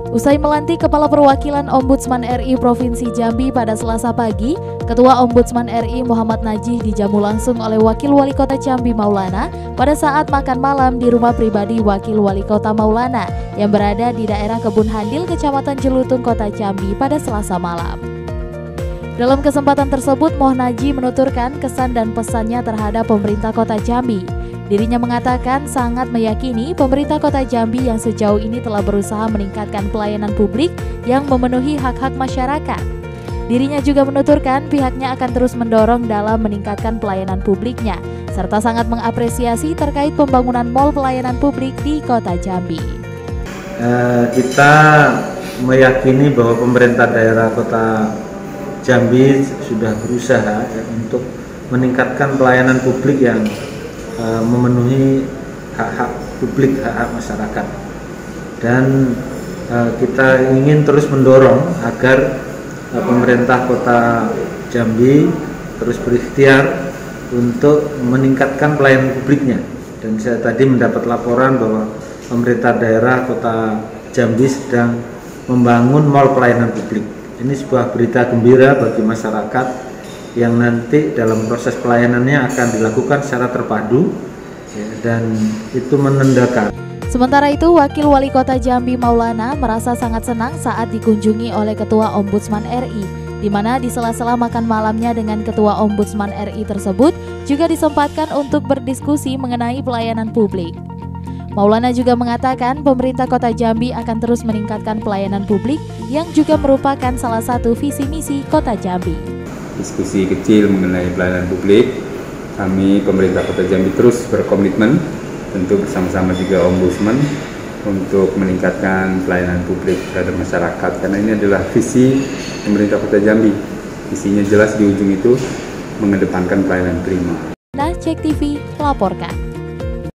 Usai melantik Kepala Perwakilan Ombudsman RI Provinsi Jambi pada Selasa pagi, Ketua Ombudsman RI Muhammad Najih dijamu langsung oleh Wakil Wali Kota Jambi Maulana pada saat makan malam di rumah pribadi Wakil Wali Kota Maulana yang berada di daerah Kebun Handil, Kecamatan Jelutung, Kota Jambi pada Selasa malam. Dalam kesempatan tersebut, Moh Najih menuturkan kesan dan pesannya terhadap pemerintah Kota Jambi. Dirinya mengatakan sangat meyakini pemerintah Kota Jambi yang sejauh ini telah berusaha meningkatkan pelayanan publik yang memenuhi hak-hak masyarakat. Dirinya juga menuturkan pihaknya akan terus mendorong dalam meningkatkan pelayanan publiknya, serta sangat mengapresiasi terkait pembangunan mal pelayanan publik di Kota Jambi. Kita meyakini bahwa pemerintah daerah Kota Jambi sudah berusaha untuk meningkatkan pelayanan publik yang memenuhi hak-hak publik, hak-hak masyarakat, dan kita ingin terus mendorong agar pemerintah Kota Jambi terus berikhtiar untuk meningkatkan pelayanan publiknya. Dan saya tadi mendapat laporan bahwa pemerintah daerah Kota Jambi sedang membangun mal pelayanan publik. Ini sebuah berita gembira bagi masyarakat yang nanti dalam proses pelayanannya akan dilakukan secara terpadu, dan itu menandakan. Sementara itu, Wakil Wali Kota Jambi Maulana merasa sangat senang saat dikunjungi oleh Ketua Ombudsman RI, di mana di sela-sela makan malamnya dengan Ketua Ombudsman RI tersebut juga disempatkan untuk berdiskusi mengenai pelayanan publik. Maulana juga mengatakan pemerintah Kota Jambi akan terus meningkatkan pelayanan publik yang juga merupakan salah satu visi misi Kota Jambi. Diskusi kecil mengenai pelayanan publik, kami pemerintah Kota Jambi terus berkomitmen, tentu bersama-sama juga Ombudsman, untuk meningkatkan pelayanan publik terhadap masyarakat, karena ini adalah visi pemerintah Kota Jambi. Visinya jelas, di ujung itu mengedepankan pelayanan prima. Nah, Cek TV melaporkan.